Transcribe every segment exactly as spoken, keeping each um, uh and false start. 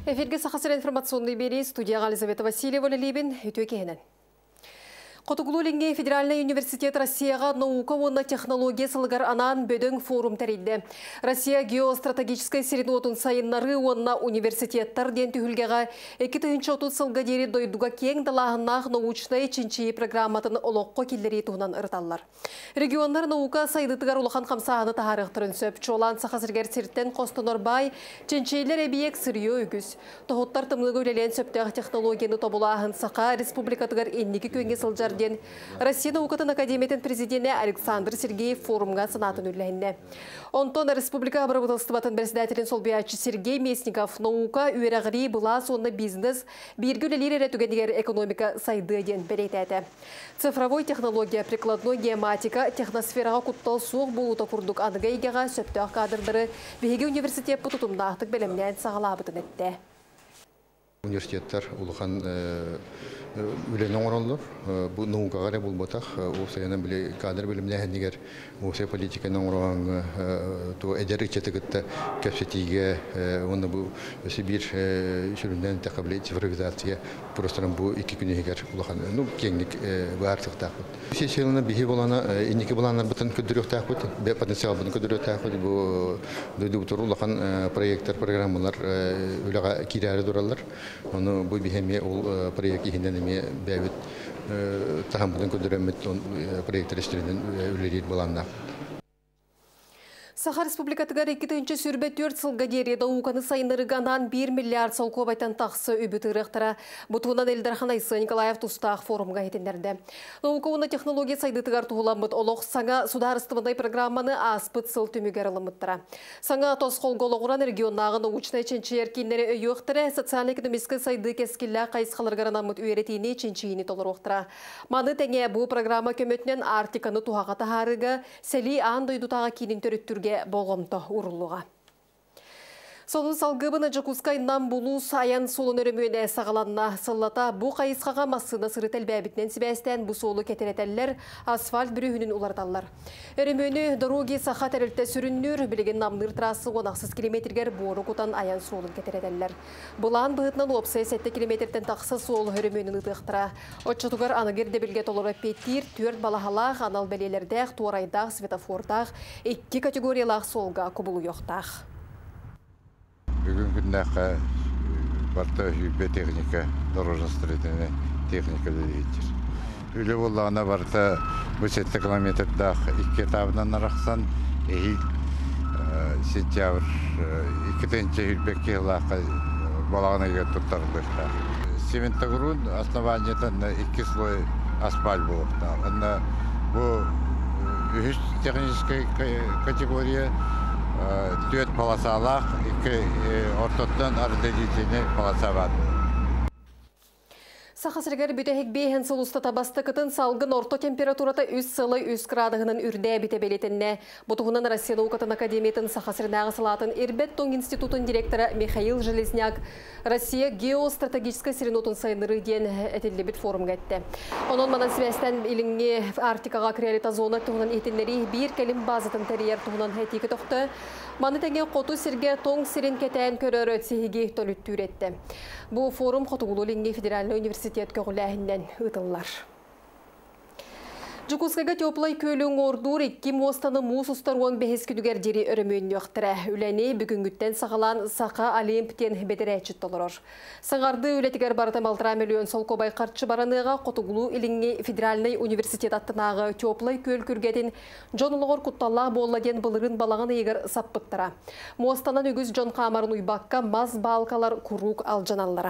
Эфирге сахасыр информационный бери студияға Елизавета Васильева Лебин үтөкенен. Котугулулинге Федеральный университет Россияға наука онна технология сылғар анан бөдің форум тәрелді. Россия геостратегической середотын сайыннары онна университеттар ден түхілгеға екі түйінші отыз сылға дері дойдуға кең далағынақ научный чинчи программатын олоққо келдері туғынан ырталар. Региондар наука сайдытығар улахан қамсағаны тағарықтырын сөп. Чолан сақасыргер сирттен Қостанорбай чинчейлер әбиек сырыйы өгіз. Тоғыттар тымлығы өлелен сөптіғ технологияны тобулағын сақа республикатығар еннекі көнге сылжар Россия наукатын академиятын президенті Александр Сергеев форумға сынатын үлләйінді. Онтон республика обработалыстыбатын председателін Солбиячы Сергей Местников наука үйерағыри бұла сонны бизнес бергілелер әрәтугендегер экономика сайды ден берейтәді. Цифровой технология, прикладной геоматика, техносфераға құттал суық болута күрдік анығы егеға сөптіғ кадырдары Беге университет бұтытымда ақтық бәлемнен сағалабытын әтті. Университеттер улахан үлен оңыроллар. Бұл науқаға рә бұл батақ. Ол сайынан біле кадр біліміне әнігер осы политиканы оңырған то әдері четігітті кәпсетіге оны бұл Сибир жүрінден тәқабілі цифровизация простырын бұл екі күн егер улахан кеңлік бартық тақпыд. Сесиялына бейі болана, енекі болана бұтын көдірек тақпыд, потенциал бұтын көдірек тақпыд. Бұл дөйді бұтыр улахан проекттер, программалар үліға кирәрі дұралар. Оны бұл бейхеме ол проект ехінден еме бәйбіт тағамбыдың көдіремет проекттер істерінен үлерейді боланна. Саха республикатығар екі түйінші сүрбе төрт сылға дереді уқаны сайынырығанан бір миллиард сол көбайтан тақсы үбіті ұрықтыра. Бұтуынан Эльдархан Айсы Николаев тұстақ форумға етіндерді. Наука оны технология сайдытығар тұғыламыд олық саңа сударыстымындай программаны аспыт сыл түмігер алымыттыра. Саңа тос қолғолығыран регионнағы научный ченчиер кейінері өйі өқтірі социально-экономискі сайды кескілі қайысқалырғаранамыд үйеретейіне ченчиені толыр өқтіра. Маны тәңе бұл программа көмөтінен артиканы туғаға тағарыға сәлі аң дойдутаға кейінін төріттүрге болғымты ұрылыға. Солын салғыбыны Жакускайнан бұлу саян солын өрімөне сағаланна сыллата бұ қайысқаға масына сырыт әлбәбітнен сібәстен бұ солы кетеретәлілер асфальт бүрігінің улардалар. Өрімөне дороги сақа тәрілті сүріннүр білеген намныр трасы онақсыз километргер боры құтан аян солын кетеретәлілер. Бұлан бұғытнан опсай сәтті километрден тақсы сол өрімөнін ұтықтыра. Отчатуғар анығерде білге толыры петтир, төрт балахалақ, анал бәлелердәқ, туарайдақ, светофордақ, екі категориялақ солға құбылу yoқтақ. Бүгін күннәқі барта үйбе техника, дорожный строительный техника дейдер. Үлі болағына барта бүсетті километрдақ екі етабынан арақсан, әйіл сентябр екі тәнче үйбе кейлақы болағына егер тұттарылықта. Сементагрун основаниятан екі слой асфальт болықта. Бұл үш техническая категория Түйет паласалақ, екі ортоттан ардедетіне паласавад. Сақасыргар бүтәхек бейхен сылуста табасты кытын салғын орто температурата үз сылы үз градығының үрдә біте белетінне. Бұтығынан Россия наукатын академиятын Сақасырнағы салатын Ирбеттон институтын директоры Михаил Железняк Россия геостратегической серенотын сайыныры ден әтелі біт форум гәтті. Онын манан сібәстен иліңге Арктикаға креалита зона тұғынан етінлері бір кәлім базатын тәрияр тұғынан әтекі тоқты. Маны тәңе қоту сірге тоң сирен кәтән көрері өтсеге төліттүр етті. Бұл форум Котугулулинге Федеральный университет көгіләхінден ұтылар. Жукускага теплай көлің ордур икки мостаны мус ұстаруан бәхес күдігер дері өрімін өқтірі. Үләне бүгінгіттен сағалан сақа олимптен бедері әчіт толырыр. Саңарды үлетігер барытам алтыра миллион сол кобай қарчы бараныға Котугулу иліңге Федеральный университет аттынағы теплай көл күргетін жонылығыр құтталлақ болладен бұлырын балағын егер саппыттыра. Мостанан үгіз жон қамарын ұйбаққа маз балкалар құрук алжаналлара.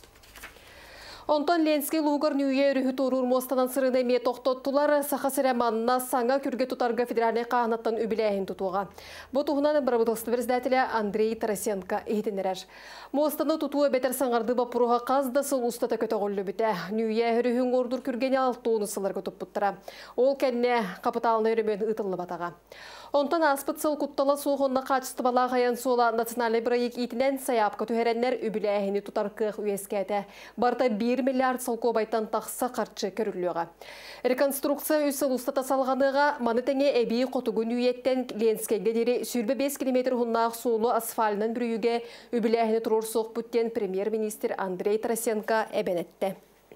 Онтон Ленский лугар нүйе үріхі торур мостанан сырыны ме тоқтоттулар сақасыраманына саңа күрге тұтарға федеральный қағынаттан үбіләйін тұтуға. Бұл тұғынан Барабытылсты председателя Андрей Тарасенко ехетінерер. Мостаны тұтуы бәтер саңарды бапыруға қазда сыл ұстата көті ғолы біті. Нүйе үріхін ордыр күргені алтуыны сылар көтіп бұттыра. Ол кәнне қапыталыны үрімен ұтылы батаға. Онтан аспыт сыл құттала суғынна қачысты бала ғаян сола национальный проект итінен саяпқа түхеренлер үбіләйіні тұтар қық үйескәті. Барта бір bir миллиард солко байтан тақса қарчы көріліға. Реконструкция үсі ұста тасалғаныға маны тәңе әбей қотығын үйеттен ленскеге дері сүрбе бес километр ғыннақ суылы асфалынан бүрүйіге үбіләхіні тұрор соқ бүттен премьер-министр Андрей Тарасенко әбенетті.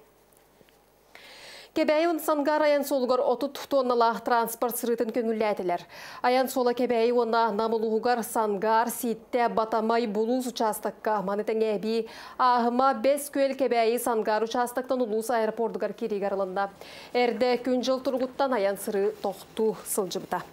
Кебәйін сангар аян солығар отут тонналық транспорт сырытын көңілләтілер. Аян сола кебәйі онна намылуғығар сангар, ситті, батамай, бұлуз участыққа манытың әбі ағыма бес көл кебәйі сангар участықтан ұлыс аэропортығар керегарылында. Әрді күн жыл тұрғыттан аян сыры тоқту сылжыбыта.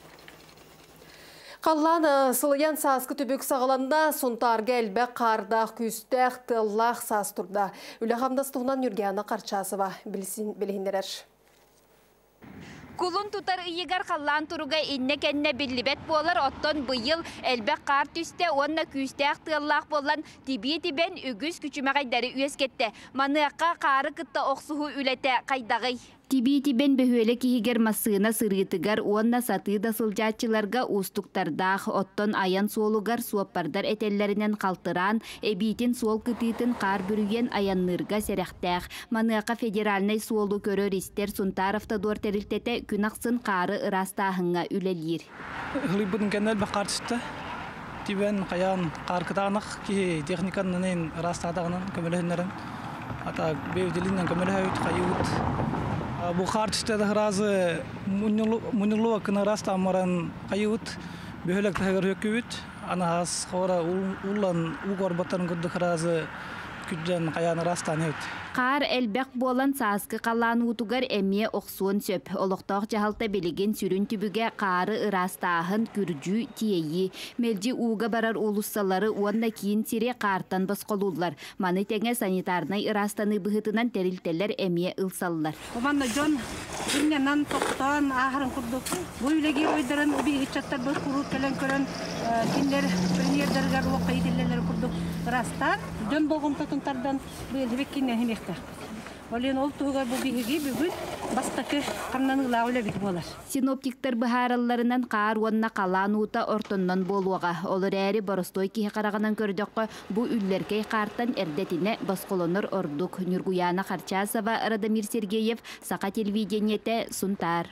Қаллан сылыян сасқы түбік сағаланда сонтарға әлбәк қардақ, күстәқ, тыллақ сас тұрда. Үлі қамдастығынан Нүргияна Қарчасыва білгендерер. Кулун тутар ыйыгар қаллан тұруға инне кәнне білібет болар, оттон бұйыл әлбәк қар түсте, онна күстәқ тыллақ болан тибе-тибен үгіз күчімәғайдары үйескетті. Маныққа қары күтті оқсуғы үләті қайдағый. Тиби-тибен бөхөлі кихигер масыына сырытыгар, онна сатыда сылжатчыларға устуктардақ, оттон аян солугар суаппардар этеллерінен қалтыран, эбитин сол кытытын қар бүрген аяннырға сәрәқтәқ. Маныақа федеральный солу көрөр истер Сунтаровта дор тәрілтеті күн ақсын қары ырастағыңа үлелер. Хлыбын кәнел бі қартысты. Тибен қаян қар кытағынық ки техниканын ырастағынан көмілігінерін. Ата бейвделінен көмілігі қайуыт. Бу қартысты да разы мұнылуа күні раста амаран қайуыт. Бөхілік тәгір өккөйіт. Ана аз қора ұлан ұғар баттарын күрдік разы күдден қаяны растан өт. Қар әлбәк болан сасқы қалан ұтуғар әме оқсуын сөп. Олықтақ жағалта белеген сүрін түбіге қары ырастағын күрджу тиейі. Мелжі уға барар олуссалары уанна кейін сире қартан басқолулар. Маны тәңе санитарнай ырастаны бұғытынан тәрілтелер әме ұлсалылар. Оманна жон дүнянан тоқтан ағырын күрдік. Бұл үлеге ойдарын ұбі үтчаттар бұл күру кәлен көрін кендер премьердергер оқай делелер күрдік. Ырастан жон болғын тұтынтардан бұл беккенен хемекті. Олен ол туғар бұл бігіге бүгін бастақы қамнаны лауылы бит болар. Синоптиктер бұхараларынан қар онна қалан ұта ортоннан болуға. Олар әрі боростой кейі қарағынан көрдіққа бұл үллеркей қартан әрдетіне басқолоныр ордық. Нүргияна Қарчасова, Радамир Сергеев, Сақа телевидениеті, Сунтар.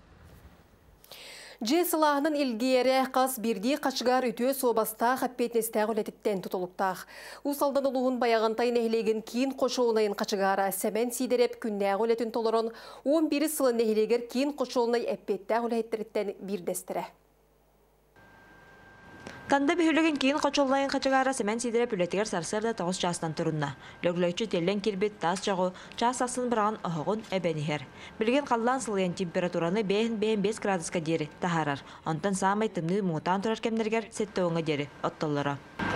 Же сылағының илгері қас бірді қачығар үтіе собаста қаппетнестәғ үлетіттен тұтылықтақ. Усалдан ұлығын баяғантайын әхілеген кейін қошуынайын қачығара сәмен сидереп күннәғ үлетін толырын он бірі сылын әхілегер кейін қошуынай әппеттәғ үлеттеріттен бірдестірі. Танда бүйілеген кейін қочоллайын қачығара сәмен сидереп үлетігер сарсырда тоғыз жастан тұрынна. Лөглөйчі телен кербет тас жағу, час асын біраған ұғығын әбәнігер. Білген қаллан сылыян температураны бәйін-бәйін бес градуска дері тахарар. Онтан самай тымны мұғытан тұрар кемнергер сетті оңа дері оттоллара.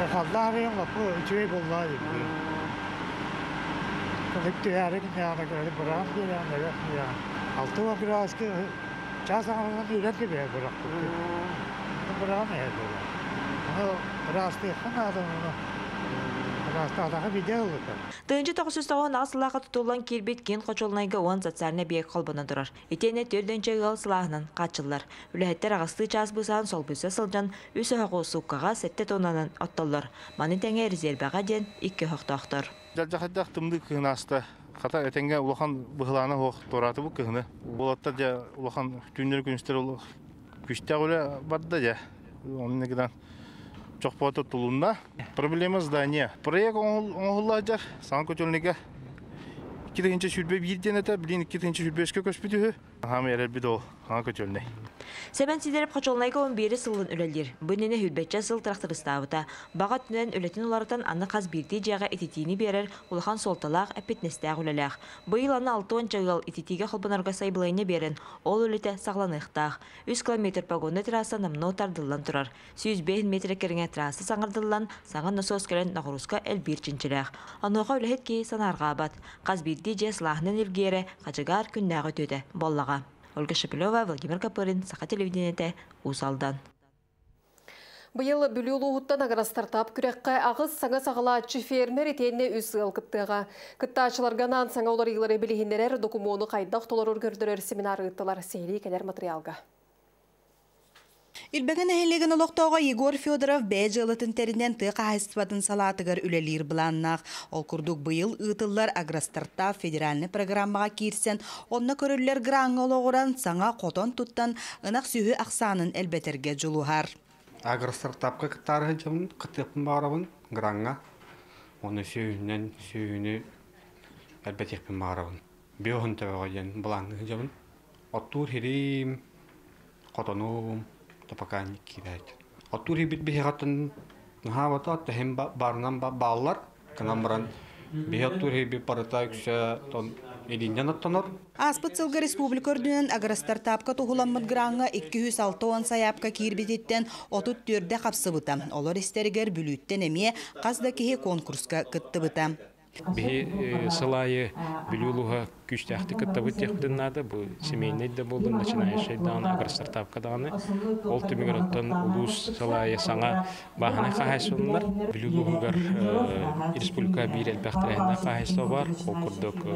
Тыынчы тоғысыстауын асылаға тұтылан кербет кен қочолнайға оған социаліне бейек қолбына тұрар. Етені төрденче ғыл сылағынан қатшылар. Үләхеттер ағысты час бұсан сол бұса сылжан үсі хоқу суққаға сәтті тонанын отталар. Маны тәңе резерваға ден икі хоқтақтыр. Жал-жақаддақ тымды кығын асты. Қата әтенге ұлақан бұғыланы хоқ тораты бұл кығыны. Болаттар жа ұлақан түндер күністер күштәқ өлі барды жа. Оның негеден çok pahalı tulunda. Problema zdania. Proyekt oğullar san kötülüğe. İki tane şube bir tane de bilin iki tane şube eski köşbütü. Ham yerel bir de o han kötülüğe. Сәбән сидеріп қочолнайға он бері сылын өлелер. Бұнені хүлбетчі сыл тракторыстауыта. Бағат түнен өлетін олардан аны қаз бірді жаға ететіні берер, ұлған солталақ әпетнестәғ өлеләқ. Бұйыл аны алты он жығыл ететіге қылбынарға сайбылайны берін, ол өлеті сағланықтақ. үш километр пагонны трасса намны отардылан тұрар. сүйіз бес метр керіңе трасса саңырдылан, саңын носос кәлін нағыруска әл бір чинчіләқ. Ануға өлехет кей санарға абат. Қаз бірді же сылағынан елгері, қачығар күннәғы төді, боллаға. Ольга Шапилова, Владимир Капырин, Сақа телевидениеті, Усалдан. Бұйыл бүлі ұлғыттан ағыра стартап күрекқа ағыз саңа сағалатшы фермер етеніне үсі ғылқыттыға. Күттачыларғанан саңа олар елері білігіндерер докумоны қайдақ толар өргірдірер семинары ұттылар сейлі кәдер материалға. Илбеген әһелеген олоқтауға Егор Федоров бәжі ылытын тәрінен тұйқа хайстыватын салатығыр үлелер бұланнақ. Ол күрдік бұйыл ұтылар агростарта федеральны программаға кирсен, онна көрілер граңы олығыран саңа қотон тұттан ынақ сүйі ақсанын әлбетерге жылуғар. Агростартапқа қыттары жамын, қыттықпын бағарабын граңға. Оны сүйінен сүйіні әлбетерпін бағарабын. Биоғын тәуіға жен бұлаңы жамын. Оттур херим, қотонум, тапаканник кирайт. Оттур хибит бихегатын нахавата тахим барнан баллар, канамран бихеттур хибит паратайкша тон элинен аттанор. Аспыт сылғы республика өрдінен агростартапқа тұғыламмыд гранға эки жүз алты саяпқа кирбететтен отут төрде қапсыбыта. Олар істерігер бүліттен әме қазда кеге конкурска кытты бұта. Бе сылайы білулуға күштәхті кыттабыт яқтыннады. Бұл семейнейді болды, начинающий даны, агростартапқа даны. Ол түмігер оттан улус сылайы саңа бағаны қағайсынлар. Білулуғығар республика бір әлбәқтірәйінде қағайсы бар. Ол күрдік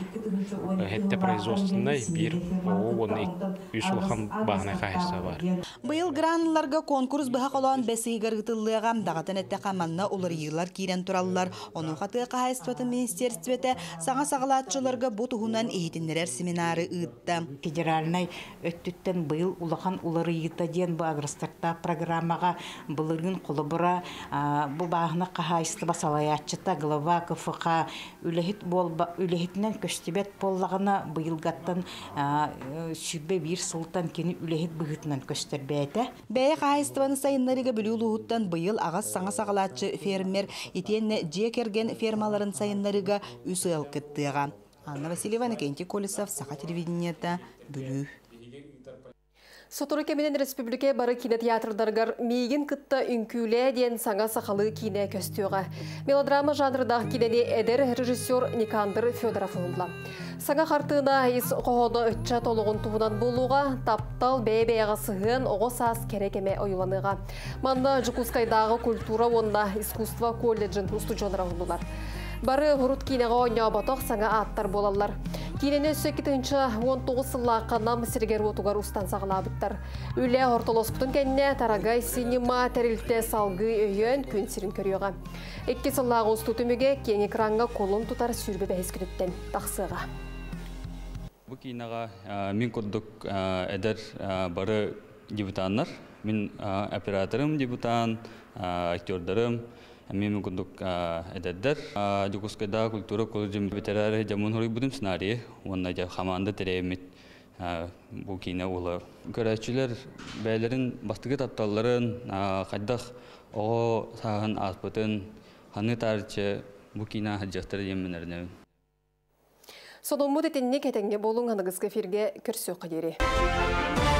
әтті производственной бір оны үш ұлған бағаны қағайсы бар. Бұйыл гранларға конкурс бұға қолуан бәсігер ғытылыға дағатын әтті қаманна олар елар кейрен тұралылар. Оның қаты қағайсыватын министерстветі саңа сағалатшыларға бұты Хунан эйтиннерер семинары ыытта. Федеральный өттүттен быйыл улахан улары ыйыта ден бу агростартап программага былырын колобура бу багына кахайсты басалаячыта глава КФК үлехит бол үлехитнен көстебет боллагына быйылгаттан сүббе бир султан кени үлехит быгытынан көстөрбәйте. Бәе кахайстыбаны сайыннарыга бүлүүлүгүттан быйыл агас саңа сагалаачы фермер итенне жекерген фермаларын сайыннарыга үсыл кыттыга. Анна Васильева, Кенти Колесов, Саха телевидениета, Бүлүү. Сотору кеменен республике бары кинотеатрдаргар мейгин кытта үнкүле ден саңа сақалы кине көстіуға. Мелодрама жанрдағы кинені эдер режиссер Никандр Федоров ұлла. Саңа қартына ес қоғоды өтча толығын туғынан болуға, таптал бәй-бәйға сығын оғы сас керекеме ойыланыға. Манда Жукускайдағы культура онда искусство колледжін устуджонра ұлылар. Бары ғұрут кинеға ойна батоқ саңа аттар болалар. Кинені сөкетінші он тоғыз сыллаққанам сіргер отуғар ұстан сағылабыттар. Үлі ортолос бұтын кәнне тарағай синема тәрілті салғы өйен күн сірін көріуға. Экке сыллағы ұсту түміге кен экранға колын тұтар сүрбі бәйіз күніттен тақсыға. Бұл кинеға мен көрдік әдір бары дебютанлар. Мен операторым дебютан, актердарым. Мен күндік әдәддер. Жукускайда культура колледжін ветерары жамын хорик будым сценарий. Онна жа хаманды тәрәймет бұл кейіне олы. Көрәтшілер бәйлерін бастығы тапталарын, қайдақ оғы сағын аспытын, ханы тарчы бұл кейіне хаджастыр емінеріне. Сонымы детенне кетенге болуң анығыз кефирге көрсі қадері.